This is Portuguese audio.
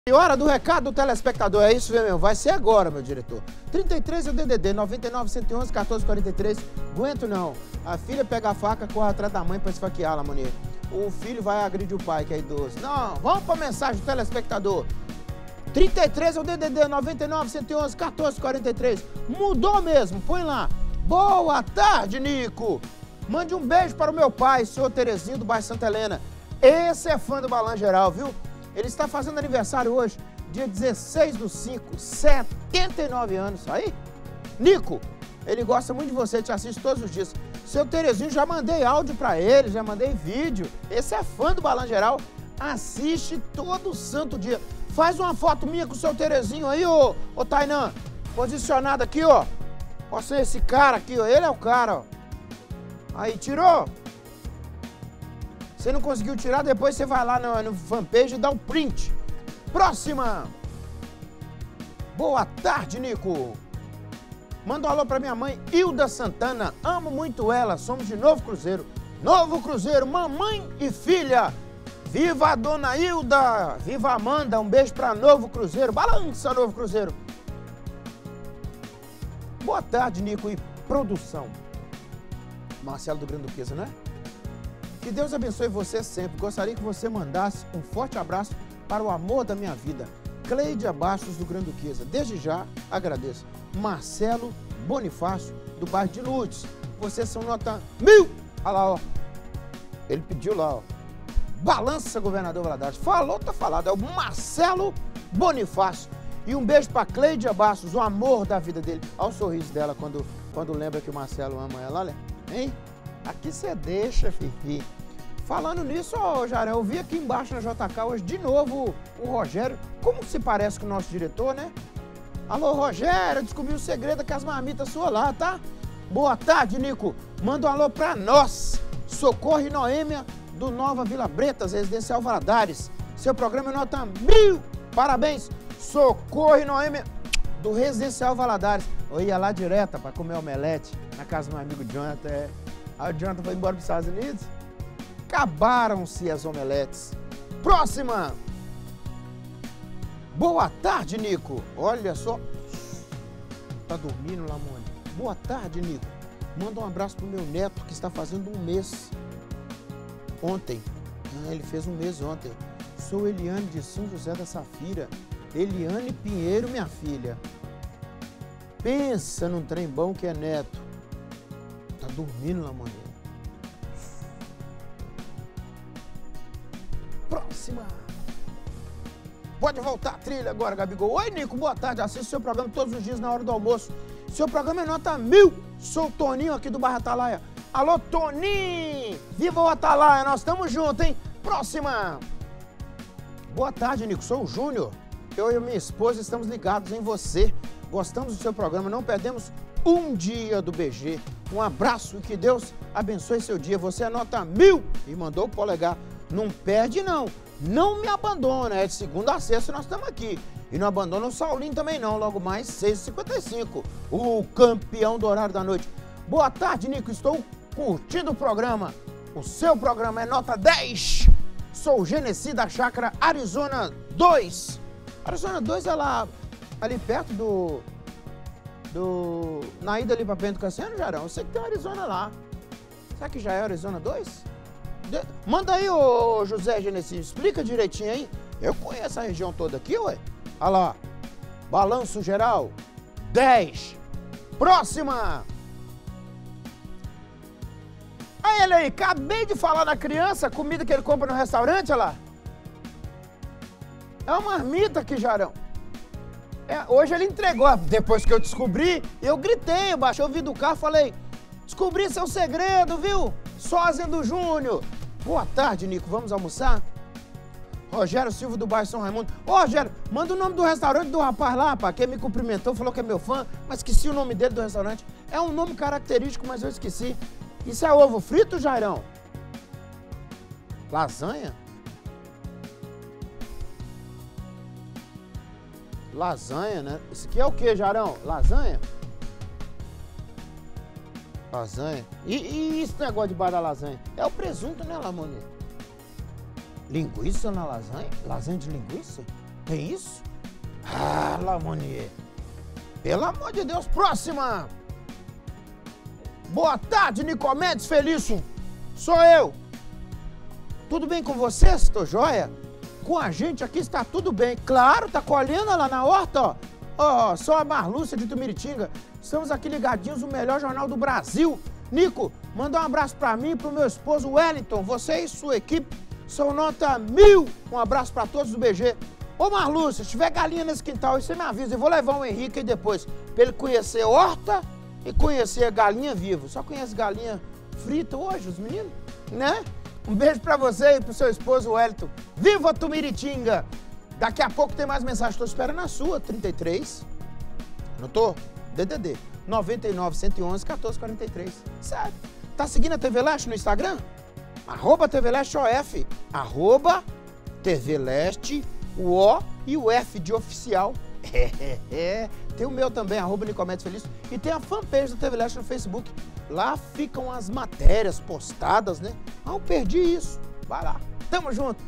E hora do recado do telespectador, é isso mesmo, vai ser agora, meu diretor. 33 é o DDD, 99, 111, 14, 43, aguento não. A filha pega a faca, corre atrás da mãe pra esfaqueá-la, Monier. O filho vai agredir o pai, que é idoso. Não, vamos pra mensagem do telespectador. 33 é o DDD, 99, 111, 14, 43. Mudou mesmo, põe lá. Boa tarde, Nico. Mande um beijo para o meu pai, senhor Terezinho, do bairro Santa Helena. Esse é fã do Balan Geral, viu? Ele está fazendo aniversário hoje, dia 16/5, 79 anos. Aí, Nico, ele gosta muito de você, te assiste todos os dias. Seu Terezinho, já mandei áudio pra ele, já mandei vídeo. Esse é fã do Balan Geral, assiste todo santo dia. Faz uma foto minha com o seu Terezinho aí, ô Tainan. Posicionado aqui, ó. Mostra esse cara aqui, ó. Ele é o cara, ó. Aí, tirou? Você não conseguiu tirar, depois você vai lá no fanpage e dá um print. Próxima! Boa tarde, Nico. Manda um alô pra minha mãe, Hilda Santana. Amo muito ela, somos de Novo Cruzeiro. Novo Cruzeiro, mamãe e filha. Viva a dona Hilda! Viva a Amanda! Um beijo pra Novo Cruzeiro. Balança, Novo Cruzeiro! Boa tarde, Nico e produção. Marcelo do Grande Duquesa, né? Que Deus abençoe você sempre. Gostaria que você mandasse um forte abraço para o amor da minha vida, Cleide Bastos do Grande Duquesa. Desde já, agradeço. Marcelo Bonifácio, do bairro de Lourdes. Vocês são nota 1000. Olha lá, ó. Ele pediu lá, ó. Balança, governador Valadares. Falou, tá falado. É o Marcelo Bonifácio. E um beijo para Cleide Bastos, o amor da vida dele. Olha o sorriso dela quando lembra que o Marcelo ama ela. Olha, hein? Aqui você deixa, Fifi. Falando nisso, ó, Jarão, eu vi aqui embaixo na JK hoje de novo o Rogério. Como se parece com o nosso diretor, né? Alô, Rogério, descobri o segredo que as marmitas suas lá, tá? Boa tarde, Nico. Manda um alô pra nós. Socorro e Noêmia, do Nova Vila Bretas, Residencial Valadares. Seu programa é nota 1000. Parabéns. Socorro e Noêmia, do Residencial Valadares. Eu ia lá direta pra comer omelete na casa do meu amigo Jonathan. Aí o Jonathan foi embora para os Estados Unidos. Acabaram-se as omeletes. Próxima! Boa tarde, Nico. Olha só. Tá dormindo lá, mãe? Boa tarde, Nico. Manda um abraço pro meu neto que está fazendo um mês. Ontem. Ele fez um mês ontem. Sou Eliane de São José da Safira. Eliane Pinheiro, minha filha. Pensa num trem bom que é neto. Tá dormindo lá, mãe. Próxima. Pode voltar a trilha agora, Gabigol. Oi, Nico, boa tarde. Assisto seu programa todos os dias na hora do almoço. Seu programa é nota 1000. Sou o Toninho aqui do bairro Atalaia. Alô, Toninho! Viva o Atalaia, nós estamos juntos, hein? Próxima. Boa tarde, Nico. Sou o Júnior. Eu e minha esposa estamos ligados em você. Gostamos do seu programa, não perdemos um dia do BG. Um abraço e que Deus abençoe seu dia. Você é nota 1000 e mandou o polegar. Não perde, não. Não me abandona. É de segunda a sexta nós estamos aqui. E não abandona o Saulinho também não. Logo mais 6h55. O campeão do horário da noite. Boa tarde, Nico. Estou curtindo o programa. O seu programa é nota 10. Sou o Genesi da Chácara Arizona 2. Arizona 2 é lá ali perto na ida ali pra Bento Cassiano, Jarão. Eu sei que tem uma Arizona lá. Será que já é Arizona 2? Manda aí, ô José Genesi, explica direitinho aí. Eu conheço a região toda aqui, ué. Olha lá. Balanço geral, 10. Próxima. Aí ele aí, acabei de falar da criança, a comida que ele compra no restaurante, olha lá. É uma marmita aqui, Jarão. Hoje ele entregou, depois que eu descobri, eu gritei, eu baixei o vidro do carro, falei, descobri seu segredo, viu? Sósia do Júnior. Boa tarde, Nico, vamos almoçar? Rogério Silva do bairro São Raimundo. Ô, Rogério, manda o nome do restaurante do rapaz lá, pá, que me cumprimentou, falou que é meu fã, mas esqueci o nome dele do restaurante. É um nome característico, mas eu esqueci. Isso é ovo frito, Jairão? Lasanha? Lasanha, né? Isso aqui é o que, Jarão? Lasanha? Lasanha. E esse negócio de bar da lasanha? É o presunto, né, Lamone? Linguiça na lasanha? Lasanha de linguiça? Tem isso? Ah, Lamonier. Pelo amor de Deus, próxima! Boa tarde, Nicomedes Felício. Sou eu. Tudo bem com vocês? Tô joia? Com a gente aqui está tudo bem. Claro, tá colhendo lá na horta, ó. Ó, sou a Marlúcia de Tumiritinga. Estamos aqui ligadinhos no melhor jornal do Brasil. Nico, manda um abraço pra mim e pro meu esposo Wellington. Você e sua equipe são nota 1000. Um abraço pra todos do BG. Ô Marlúcia, se tiver galinha nesse quintal, aí você me avisa. Eu vou levar o Henrique aí depois, pra ele conhecer horta e conhecer a galinha viva. Só conhece galinha frita hoje, os meninos, né? Um beijo pra você e pro seu esposo Wellington. Viva Tumiritinga! Daqui a pouco tem mais mensagem, tô esperando a sua, 33. Anotou? DDD 99 111 1443. Sério. Tá seguindo a TV Leste no Instagram? @TVLesteOF. @TVLeste, o O e o F de oficial. Tem o meu também, @Nicomedes Felício. E tem a fanpage da TV Leste no Facebook. Lá ficam as matérias postadas, né? Ah, eu perdi isso. Vai lá. Tamo junto.